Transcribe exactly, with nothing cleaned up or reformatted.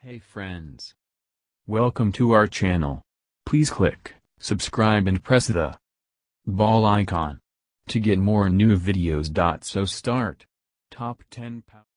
Hey friends. Welcome to our channel. Please click subscribe and press the bell icon to get more new videos. So start. Top ten power